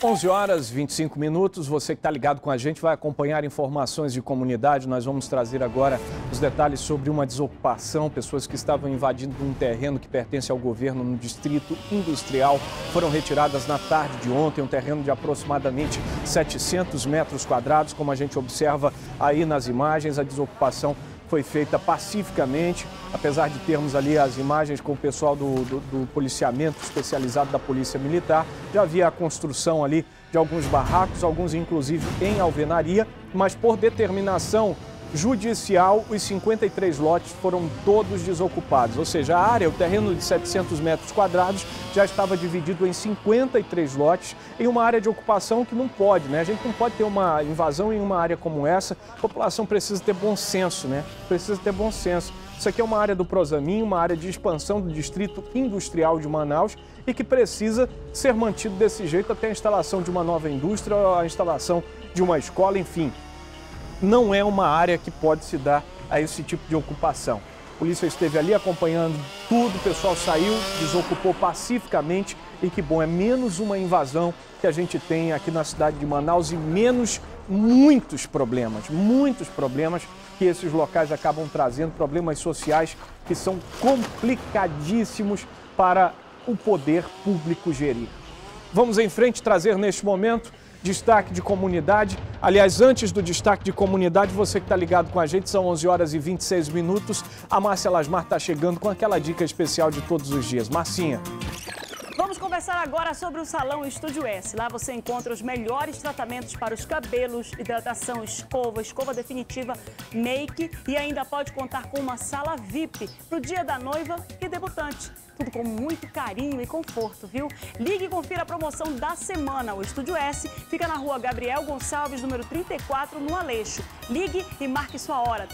11 horas 25 minutos, você que está ligado com a gente vai acompanhar informações de comunidade. Nós vamos trazer agora os detalhes sobre uma desocupação. Pessoas que estavam invadindo um terreno que pertence ao governo no distrito industrial foram retiradas na tarde de ontem. Um terreno de aproximadamente 700 metros quadrados, como a gente observa aí nas imagens. A desocupação foi feita pacificamente, apesar de termos ali as imagens com o pessoal do policiamento especializado da Polícia Militar. Já havia a construção ali de alguns barracos, alguns inclusive em alvenaria, mas por determinação judicial, os 53 lotes foram todos desocupados. Ou seja, a área, o terreno de 700 metros quadrados, já estava dividido em 53 lotes em uma área de ocupação que não pode, né? A gente não pode ter uma invasão em uma área como essa. A população precisa ter bom senso, né? Precisa ter bom senso. Isso aqui é uma área do Prosamin, uma área de expansão do Distrito Industrial de Manaus e que precisa ser mantido desse jeito até a instalação de uma nova indústria, a instalação de uma escola, enfim. Não é uma área que pode se dar a esse tipo de ocupação. A polícia esteve ali acompanhando tudo, o pessoal saiu, desocupou pacificamente e que bom, é menos uma invasão que a gente tem aqui na cidade de Manaus e menos muitos problemas que esses locais acabam trazendo, problemas sociais que são complicadíssimos para o poder público gerir. Vamos em frente trazer neste momento destaque de comunidade. Aliás, antes do destaque de comunidade, você que está ligado com a gente, são 11 horas e 26 minutos. A Márcia Lasmar está chegando com aquela dica especial de todos os dias. Marcinha. Vamos conversar agora sobre o Salão Estúdio S. Lá você encontra os melhores tratamentos para os cabelos, hidratação, escova definitiva, make e ainda pode contar com uma sala VIP para o dia da noiva e debutante. Tudo com muito carinho e conforto, viu? Ligue e confira a promoção da semana. O Estúdio S fica na rua Gabriel Gonçalves, número 34, no Aleixo. Ligue e marque sua hora,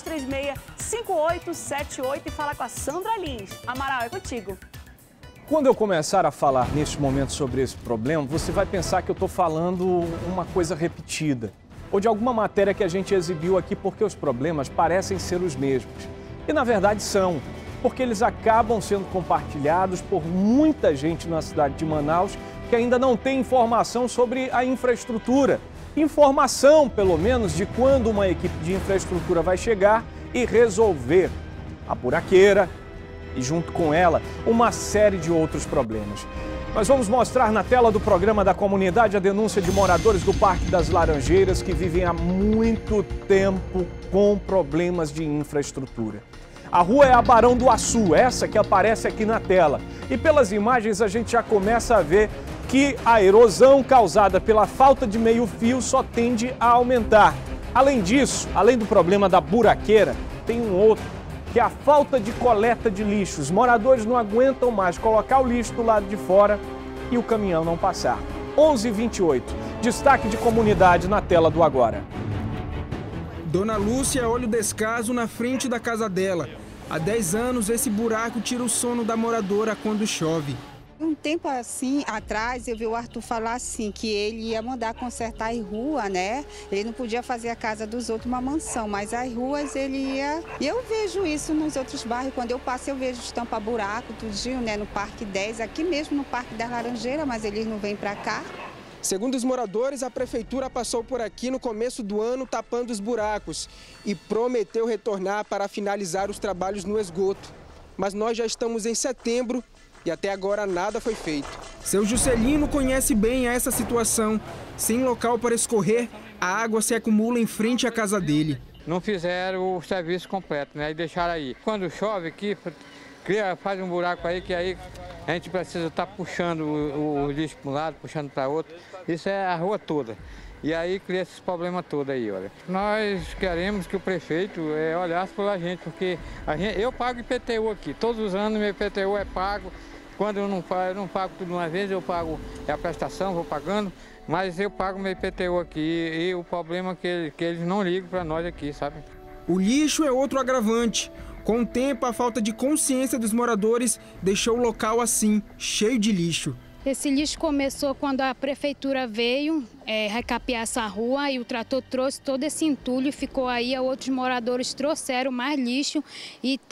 3236-5878 e fala com a Sandra Lins. Amaral, é contigo. Quando eu começar a falar neste momento sobre esse problema, você vai pensar que eu estou falando uma coisa repetida ou de alguma matéria que a gente exibiu aqui porque os problemas parecem ser os mesmos. E na verdade são, porque eles acabam sendo compartilhados por muita gente na cidade de Manaus que ainda não tem informação sobre a infraestrutura. Informação, pelo menos, de quando uma equipe de infraestrutura vai chegar e resolver a buraqueira, e junto com ela, uma série de outros problemas. Nós vamos mostrar na tela do programa da comunidade a denúncia de moradores do Parque das Laranjeiras que vivem há muito tempo com problemas de infraestrutura. A rua é a Barão do Açu, essa que aparece aqui na tela. E pelas imagens a gente já começa a ver que a erosão causada pela falta de meio-fio só tende a aumentar. Além disso, além do problema da buraqueira, tem um outro, que é a falta de coleta de lixo. Os moradores não aguentam mais colocar o lixo do lado de fora e o caminhão não passar. 11h28, destaque de comunidade na tela do Agora. Dona Lúcia, olho descaso na frente da casa dela. Há 10 anos, esse buraco tira o sono da moradora quando chove. Um tempo assim atrás eu vi o Arthur falar assim, que ele ia mandar consertar a rua, né? Ele não podia fazer a casa dos outros uma mansão, mas as ruas ele ia... E eu vejo isso nos outros bairros, quando eu passo eu vejo estampa buraco, tudinho, né? No Parque 10, aqui mesmo no Parque das Laranjeiras, mas eles não vêm pra cá. Segundo os moradores, a prefeitura passou por aqui no começo do ano tapando os buracos e prometeu retornar para finalizar os trabalhos no esgoto. Mas nós já estamos em setembro e até agora nada foi feito. Seu Juscelino conhece bem essa situação. Sem local para escorrer, a água se acumula em frente à casa dele. Não fizeram o serviço completo, né? E deixaram aí. Quando chove aqui, faz um buraco aí que aí a gente precisa estar puxando o lixo para um lado, puxando para outro. Isso é a rua toda. E aí cria esses problemas todos aí, olha. Nós queremos que o prefeito olhasse pela gente, porque eu pago IPTU aqui. Todos os anos meu IPTU é pago. Quando eu não pago tudo de uma vez, eu pago a prestação, vou pagando, mas eu pago meu IPTU aqui e o problema é que eles não ligam para nós aqui, sabe? O lixo é outro agravante. Com o tempo, a falta de consciência dos moradores deixou o local assim, cheio de lixo. Esse lixo começou quando a prefeitura veio recapear essa rua e o trator trouxe todo esse entulho e ficou aí. Outros moradores trouxeram mais lixo e está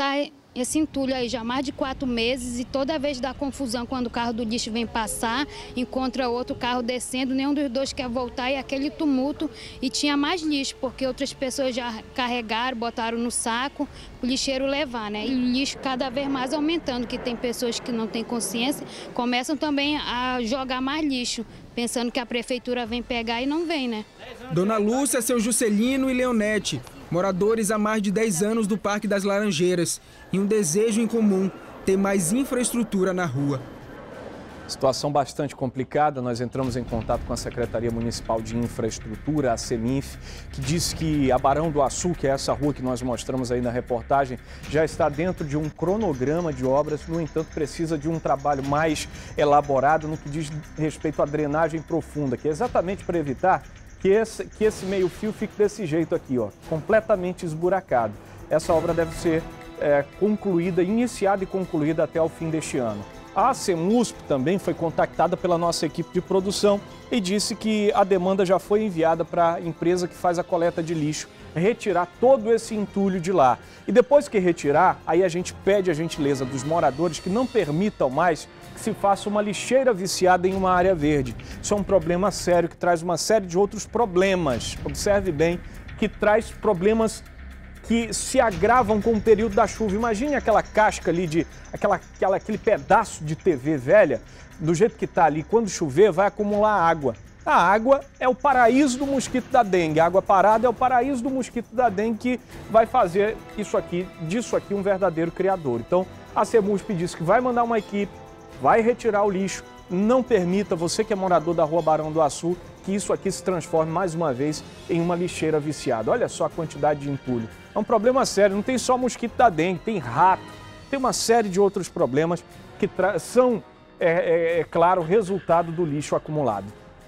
esse entulho aí já há mais de 4 meses e toda vez dá confusão quando o carro do lixo vem passar, encontra outro carro descendo, nenhum dos dois quer voltar e aquele tumulto. E tinha mais lixo, porque outras pessoas já carregaram, botaram no saco, o lixeiro levar, né? E o lixo cada vez mais aumentando, que tem pessoas que não têm consciência, começam também a jogar mais lixo, pensando que a prefeitura vem pegar e não vem, né? Dona Lúcia, seu Juscelino e Leonete, moradores há mais de 10 anos do Parque das Laranjeiras, e um desejo em comum, ter mais infraestrutura na rua. Situação bastante complicada, nós entramos em contato com a Secretaria Municipal de Infraestrutura, a CEMINF, que disse que a Barão do Açu, que é essa rua que nós mostramos aí na reportagem, já está dentro de um cronograma de obras, no entanto precisa de um trabalho mais elaborado no que diz respeito à drenagem profunda, que é exatamente para evitar que esse meio-fio fique desse jeito aqui, ó, completamente esburacado. Essa obra deve ser concluída, iniciada e concluída até o fim deste ano. A CEMUSP também foi contactada pela nossa equipe de produção e disse que a demanda já foi enviada para a empresa que faz a coleta de lixo retirar todo esse entulho de lá. E depois que retirar, aí a gente pede a gentileza dos moradores que não permitam mais que se faça uma lixeira viciada em uma área verde. Isso é um problema sério que traz uma série de outros problemas. Observe bem, que traz problemas que se agravam com o período da chuva. Imagine aquela casca ali, aquele pedaço de TV velha, do jeito que está ali, quando chover vai acumular água. A água é o paraíso do mosquito da dengue, a água parada é o paraíso do mosquito da dengue que vai fazer disso aqui um verdadeiro criador. Então a CEMUSP disse que vai mandar uma equipe, vai retirar o lixo, não permita, você que é morador da Rua Barão do Açu, que isso aqui se transforme mais uma vez em uma lixeira viciada. Olha só a quantidade de entulho. É um problema sério, não tem só mosquito da dengue, tem rato, tem uma série de outros problemas que são, claro, resultado do lixo acumulado.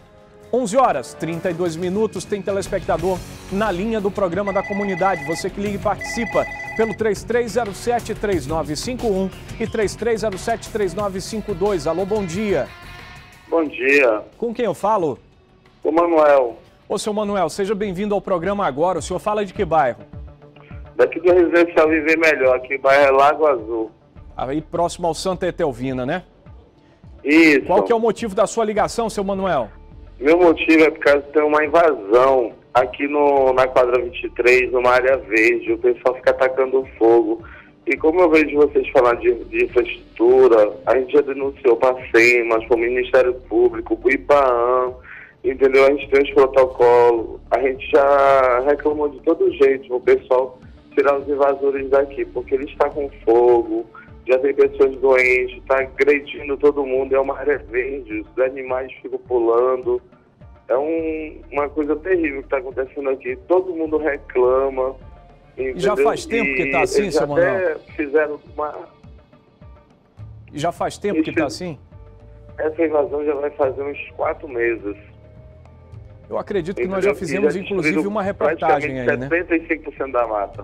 11h32, tem telespectador na linha do programa da comunidade. Você que liga e participa pelo 3307-3951 e 3307-3952. Alô, bom dia. Bom dia. Com quem eu falo? O Manuel. Ô, seu Manuel, seja bem-vindo ao programa agora. O senhor fala de que bairro? Daqui do Residencial Viver Melhor, aqui bairro é Lago Azul. Aí próximo ao Santa Etelvina, né? Isso. Qual que é o motivo da sua ligação, seu Manuel? Meu motivo é porque tem uma invasão aqui na quadra 23, numa área verde. O pessoal fica atacando fogo. E como eu vejo vocês falar de infraestrutura, a gente já denunciou para a SEMAS, para o Ministério Público, para o IPAAM, entendeu? A gente tem os protocolos, a gente já reclamou de todo jeito o pessoal tirar os invasores daqui, porque eles estão com fogo, já tem pessoas doentes, está agredindo todo mundo, é uma área verde, os animais ficam pulando. É uma coisa terrível que está acontecendo aqui, todo mundo reclama. Entendeu? E já faz tempo que está assim, seu Manuel? Fizeram uma... Já faz tempo que está assim? Essa invasão já vai fazer uns 4 meses. Eu acredito que nós já fizemos, inclusive, uma reportagem aí, né? 75% da mata.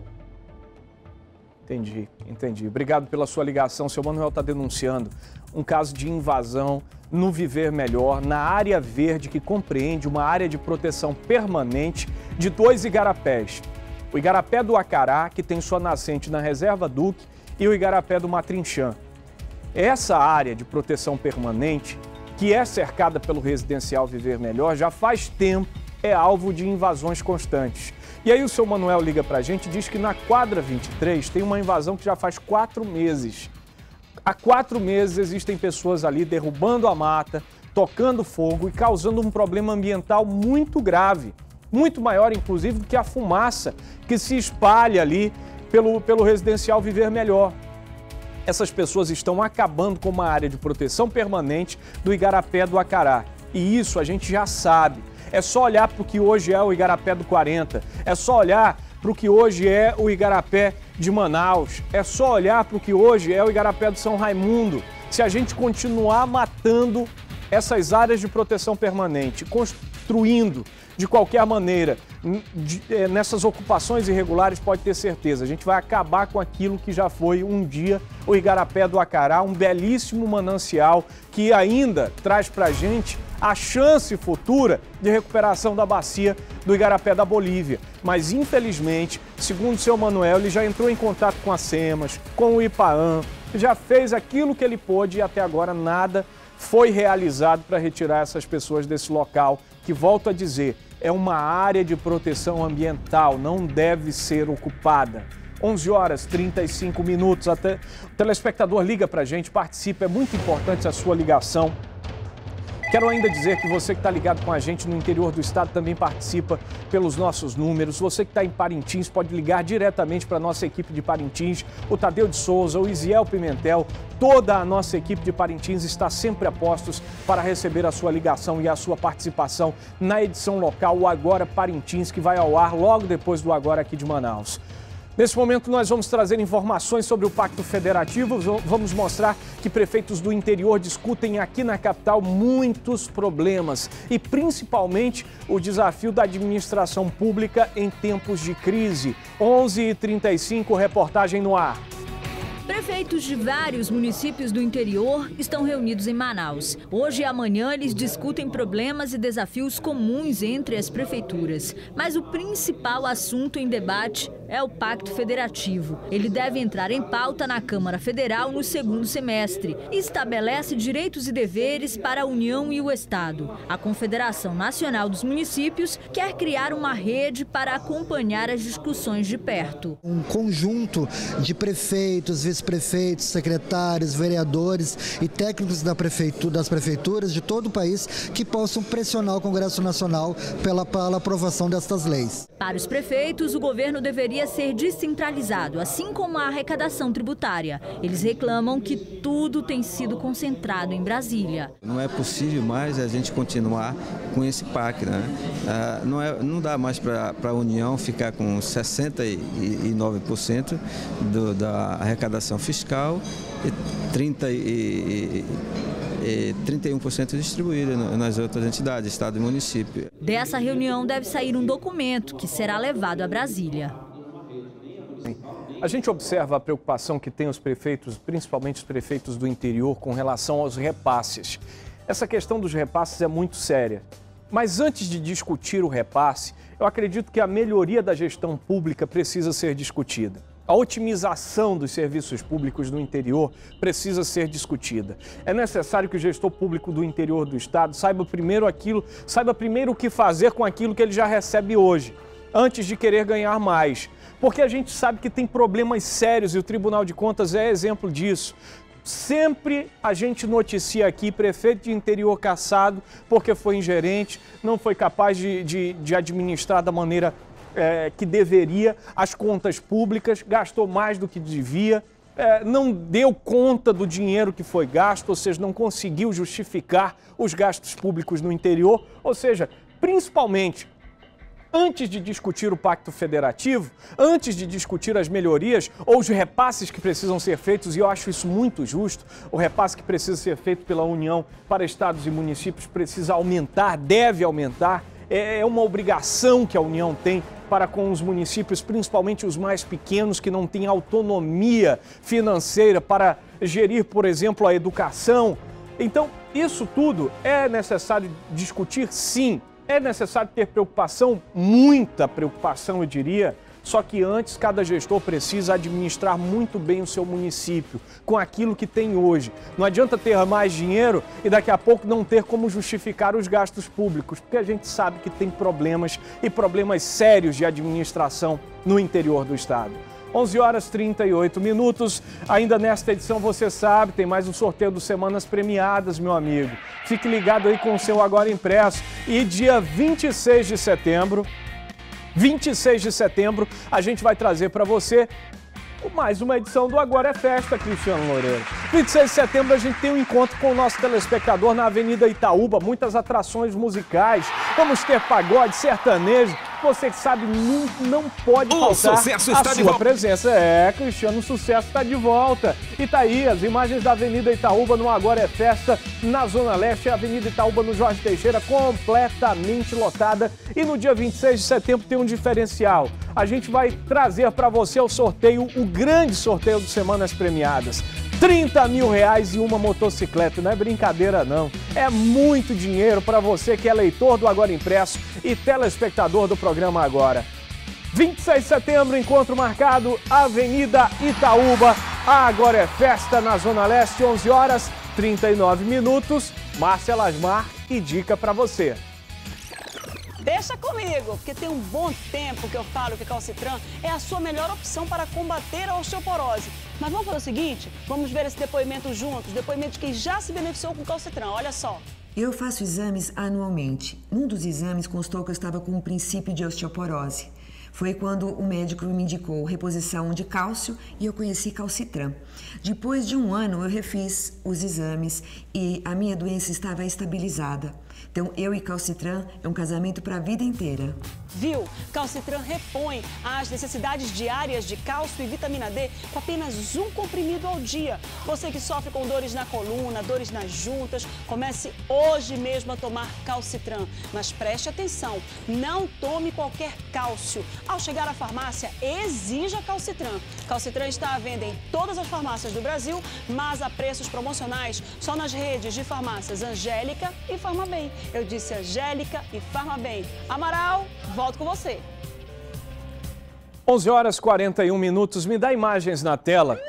Entendi. Obrigado pela sua ligação. Seu Manuel está denunciando um caso de invasão no Viver Melhor, na área verde que compreende uma área de proteção permanente de 2 igarapés. O igarapé do Acará, que tem sua nascente na Reserva Duque, e o igarapé do Matrinchã. Essa área de proteção permanente, que é cercada pelo Residencial Viver Melhor, já faz tempo é alvo de invasões constantes. E aí o seu Manuel liga pra gente e diz que na quadra 23 tem uma invasão que já faz 4 meses. Há 4 meses existem pessoas ali derrubando a mata, tocando fogo e causando um problema ambiental muito grave. Muito maior, inclusive, do que a fumaça que se espalha ali pelo Residencial Viver Melhor. Essas pessoas estão acabando com uma área de proteção permanente do igarapé do Acará. E isso a gente já sabe. É só olhar para o que hoje é o igarapé do 40. É só olhar para o que hoje é o igarapé de Manaus. É só olhar para o que hoje é o igarapé do São Raimundo. Se a gente continuar matando essas áreas de proteção permanente, construindo de qualquer maneira, nessas ocupações irregulares, pode ter certeza, a gente vai acabar com aquilo que já foi um dia o igarapé do Acará, um belíssimo manancial que ainda traz pra gente a chance futura de recuperação da bacia do Igarapé da Bolívia. Mas, infelizmente, segundo o seu Manuel, ele já entrou em contato com a SEMAS, com o IPAAM, já fez aquilo que ele pôde e até agora nada foi realizado para retirar essas pessoas desse local, que, volto a dizer, é uma área de proteção ambiental, não deve ser ocupada. 11h35. Até o telespectador liga para a gente, participa, é muito importante a sua ligação. Quero ainda dizer que você que está ligado com a gente no interior do estado também participa pelos nossos números. Você que está em Parintins pode ligar diretamente para a nossa equipe de Parintins, o Tadeu de Souza, o Isiel Pimentel. Toda a nossa equipe de Parintins está sempre a postos para receber a sua ligação e a sua participação na edição local, o Agora Parintins, que vai ao ar logo depois do Agora aqui de Manaus. Nesse momento, nós vamos trazer informações sobre o Pacto Federativo, vamos mostrar que prefeitos do interior discutem aqui na capital muitos problemas e, principalmente, o desafio da administração pública em tempos de crise. 11h35, reportagem no ar. Prefeitos de vários municípios do interior estão reunidos em Manaus. Hoje e amanhã eles discutem problemas e desafios comuns entre as prefeituras. Mas o principal assunto em debate é o Pacto Federativo. Ele deve entrar em pauta na Câmara Federal no segundo semestre e estabelece direitos e deveres para a União e o Estado. A Confederação Nacional dos Municípios quer criar uma rede para acompanhar as discussões de perto. Um conjunto de prefeitos, vice-prefeitos, secretários, vereadores e técnicos das prefeituras de todo o país que possam pressionar o Congresso Nacional pela aprovação destas leis. Para os prefeitos, o governo deveria ser descentralizado, assim como a arrecadação tributária. Eles reclamam que tudo tem sido concentrado em Brasília. Não é possível mais a gente continuar com esse pacto, né? Não dá mais para a União ficar com 69% da arrecadação fiscal e 31% distribuída nas outras entidades, Estado e município. Dessa reunião deve sair um documento que será levado a Brasília. A gente observa a preocupação que tem os prefeitos, principalmente os prefeitos do interior, com relação aos repasses. Essa questão dos repasses é muito séria. Mas antes de discutir o repasse, eu acredito que a melhoria da gestão pública precisa ser discutida. A otimização dos serviços públicos do interior precisa ser discutida. É necessário que o gestor público do interior do estado saiba primeiro o que fazer com aquilo que ele já recebe hoje, antes de querer ganhar mais. Porque a gente sabe que tem problemas sérios e o Tribunal de Contas é exemplo disso. Sempre a gente noticia aqui prefeito de interior cassado porque foi ingerente, não foi capaz de administrar da maneira que deveria as contas públicas, gastou mais do que devia, não deu conta do dinheiro que foi gasto, ou seja, não conseguiu justificar os gastos públicos no interior, ou seja, principalmente antes de discutir o Pacto Federativo, antes de discutir as melhorias ou os repasses que precisam ser feitos, e eu acho isso muito justo, o repasse que precisa ser feito pela União para estados e municípios precisa aumentar, deve aumentar, é uma obrigação que a União tem para com os municípios, principalmente os mais pequenos, que não têm autonomia financeira para gerir, por exemplo, a educação. Então, isso tudo é necessário discutir, sim. É necessário ter preocupação, muita preocupação, eu diria, só que antes cada gestor precisa administrar muito bem o seu município, com aquilo que tem hoje. Não adianta ter mais dinheiro e daqui a pouco não ter como justificar os gastos públicos, porque a gente sabe que tem problemas e problemas sérios de administração no interior do estado. 11h38. Ainda nesta edição, você sabe, tem mais um sorteio do Semanas Premiadas, meu amigo. Fique ligado aí com o seu Agora Impresso. E dia 26 de setembro, a gente vai trazer para você mais uma edição do Agora é Festa, Cristiano Loureiro. 26 de setembro a gente tem um encontro com o nosso telespectador na Avenida Itaúba, muitas atrações musicais, vamos ter pagode, sertanejo, você que sabe, não pode faltar a sua presença. Cristiano, o sucesso está de volta. E tá aí as imagens da Avenida Itaúba no Agora é Festa, na Zona Leste, a Avenida Itaúba no Jorge Teixeira, completamente lotada. E no dia 26 de setembro tem um diferencial. a gente vai trazer para você o sorteio, o grande sorteio do Semanas Premiadas. 30 mil reais e uma motocicleta, não é brincadeira não, é muito dinheiro para você que é leitor do Agora Impresso e telespectador do programa Agora. 26 de setembro, encontro marcado, Avenida Itaúba, Agora é Festa na Zona Leste, 11 horas 39 minutos, Márcia Lasmar e dica para você. Deixa comigo, porque tem um bom tempo que eu falo que Calcitran é a sua melhor opção para combater a osteoporose. Mas vamos fazer o seguinte, vamos ver esse depoimento juntos, depoimento de quem já se beneficiou com Calcitran, olha só. Eu faço exames anualmente. Um dos exames constou que eu estava com um princípio de osteoporose. Foi quando o médico me indicou reposição de cálcio e eu conheci Calcitran. Depois de um ano eu refiz os exames e a minha doença estava estabilizada. Então, eu e Calcitran é um casamento para a vida inteira. Viu? Calcitran repõe as necessidades diárias de cálcio e vitamina D com apenas um comprimido ao dia. Você que sofre com dores na coluna, dores nas juntas, comece hoje mesmo a tomar Calcitran. Mas preste atenção, não tome qualquer cálcio. Ao chegar à farmácia, exija Calcitran. Calcitran está à venda em todas as farmácias do Brasil, mas a preços promocionais só nas redes de farmácias Angélica e Farmabem. Eu disse Angélica e Farmabem. Amaral, volto com você. 11 horas 41 minutos. Me dá imagens na tela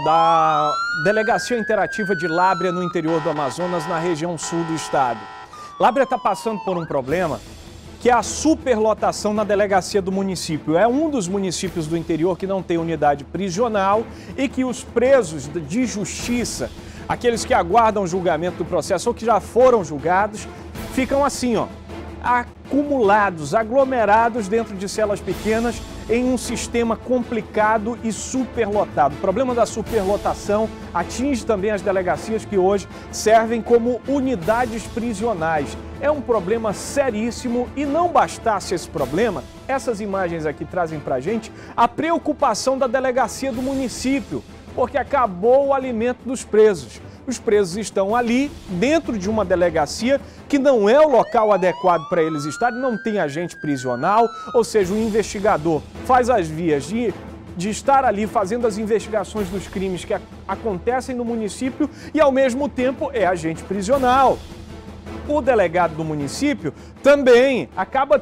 da Delegacia Interativa de Lábrea, no interior do Amazonas, na região sul do estado. Lábrea está passando por um problema que é a superlotação na delegacia do município. É um dos municípios do interior que não tem unidade prisional e que os presos de justiça, aqueles que aguardam julgamento do processo ou que já foram julgados, ficam assim, ó, acumulados, aglomerados dentro de celas pequenas em um sistema complicado e superlotado. O problema da superlotação atinge também as delegacias que hoje servem como unidades prisionais. É um problema seríssimo e não bastasse esse problema, essas imagens aqui trazem pra gente a preocupação da delegacia do município, porque acabou o alimento dos presos. Os presos estão ali, dentro de uma delegacia, que não é o local adequado para eles estarem, não tem agente prisional, ou seja, o investigador faz as vias de estar ali fazendo as investigações dos crimes que acontecem no município e, ao mesmo tempo, é agente prisional. O delegado do município também acaba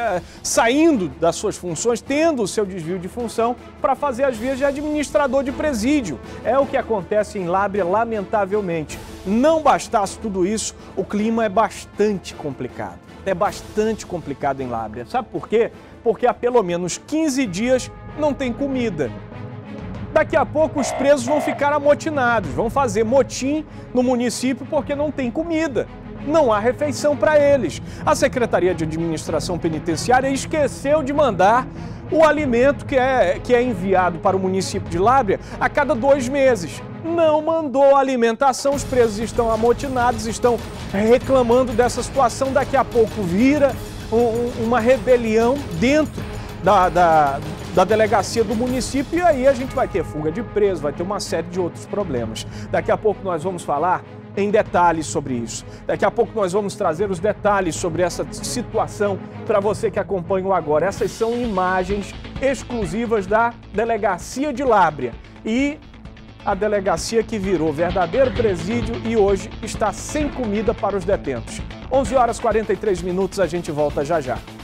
saindo das suas funções, tendo o seu desvio de função para fazer as vias de administrador de presídio. É o que acontece em Lábrea, lamentavelmente. Não bastasse tudo isso, o clima é bastante complicado. É bastante complicado em Lábrea. Sabe por quê? Porque há pelo menos 15 dias não tem comida. Daqui a pouco os presos vão ficar amotinados, vão fazer motim no município porque não tem comida. Não há refeição para eles. A Secretaria de Administração Penitenciária esqueceu de mandar o alimento que é enviado para o município de Lábrea a cada 2 meses. Não mandou a alimentação, os presos estão amotinados, estão reclamando dessa situação. Daqui a pouco vira uma rebelião dentro da delegacia do município e aí a gente vai ter fuga de presos, vai ter uma série de outros problemas. Daqui a pouco nós vamos falar em detalhes sobre isso. Daqui a pouco nós vamos trazer os detalhes sobre essa situação para você que acompanha o Agora. Essas são imagens exclusivas da Delegacia de Lábrea e a delegacia que virou verdadeiro presídio e hoje está sem comida para os detentos. 11 horas 43 minutos, a gente volta já já.